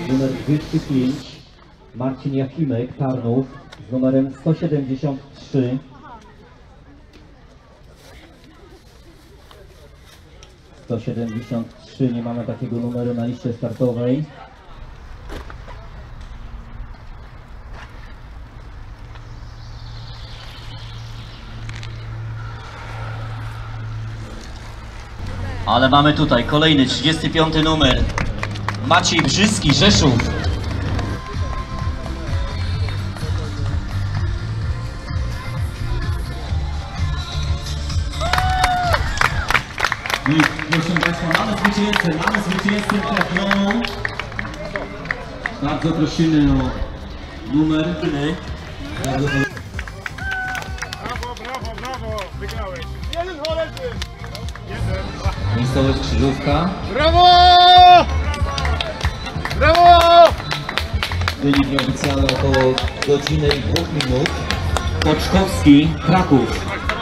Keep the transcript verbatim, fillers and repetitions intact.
numer dwieście pięć, Marcin Jachimek, Tarnów, z numerem sto siedemdziesiąt trzy. sto siedemdziesiąt trzy, nie mamy takiego numeru na liście startowej. Ale mamy tutaj kolejny, trzydziesty piąty numer. Maciej Brzyski, Rzeszów. I proszę Państwa, mamy zwycięzcę, mamy zwycięzcę trafioną. Bardzo prosimy o numer. Bardzo Brawo, brawo, brawo, wygrałeś. Jeden Holendry. Jeden. Miejscowość Krzyżówka. Brawo! Brawo! Wynik nieoficjalny około godziny i dwóch minut. Poczkowski, Kraków.